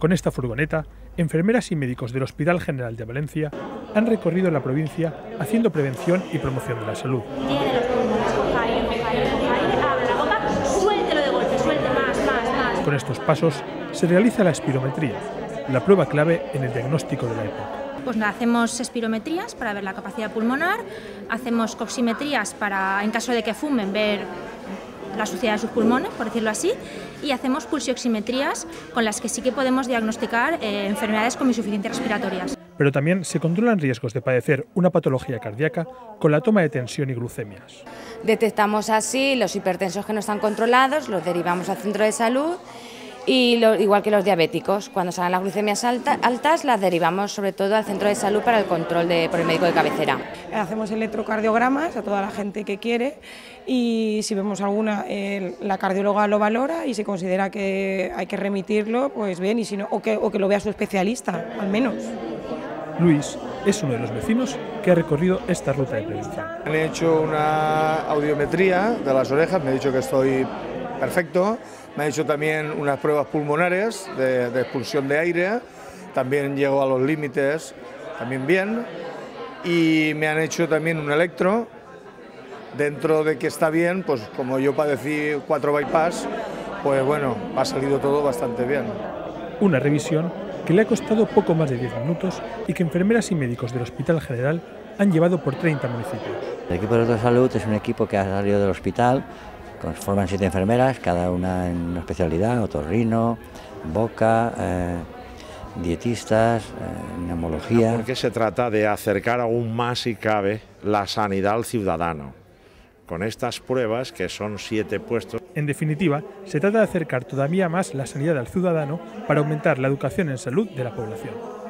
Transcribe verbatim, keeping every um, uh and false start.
Con esta furgoneta, enfermeras y médicos del Hospital General de Valencia han recorrido la provincia haciendo prevención y promoción de la salud. Tiene los pulmones, coja aire, coja aire, coja aire, abre la boca, suéltelo de golpe, suelte más, más, más. Con estos pasos se realiza la espirometría, la prueba clave en el diagnóstico de la EPOC. Pues hacemos espirometrías para ver la capacidad pulmonar, hacemos coximetrías para, en caso de que fumen, ver la suciedad de sus pulmones, por decirlo así, y hacemos pulsioximetrías con las que sí que podemos diagnosticar eh, enfermedades como insuficiencias respiratorias. Pero también se controlan riesgos de padecer una patología cardíaca con la toma de tensión y glucemias. Detectamos así los hipertensos que no están controlados, los derivamos al centro de salud y lo, igual que los diabéticos, cuando salen las glucemias alta, altas las derivamos sobre todo al centro de salud para el control de, por el médico de cabecera. Hacemos electrocardiogramas a toda la gente que quiere y si vemos alguna, eh, la cardióloga lo valora y si considera que hay que remitirlo, pues bien, y si no, o que, o que lo vea su especialista, al menos. Luis es uno de los vecinos que ha recorrido esta ruta de prevención. Me he hecho una audiometría de las orejas, me ha dicho que estoy perfecto, me ha hecho también unas pruebas pulmonares de, de expulsión de aire, también llego a los límites, también bien, y me han hecho también un electro, dentro de que está bien, pues como yo padecí cuatro bypass, pues bueno, ha salido todo bastante bien. Una revisión que le ha costado poco más de diez minutos y que enfermeras y médicos del Hospital General han llevado por treinta municipios. El equipo de salud es un equipo que ha salido del hospital, forman siete enfermeras, cada una en una especialidad, otorrino, boca, eh, dietistas, eh, neumología. Porque se trata de acercar aún más, si cabe, la sanidad al ciudadano, con estas pruebas que son siete puestos. En definitiva, se trata de acercar todavía más la sanidad al ciudadano para aumentar la educación en salud de la población.